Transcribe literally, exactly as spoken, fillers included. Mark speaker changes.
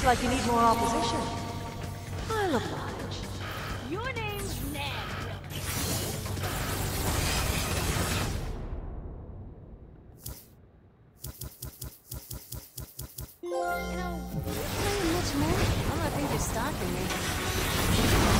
Speaker 1: Looks like you need more opposition. I'll oblige.
Speaker 2: Your name's Ned. You know, you're playing much more. I'm not think you're stalking me.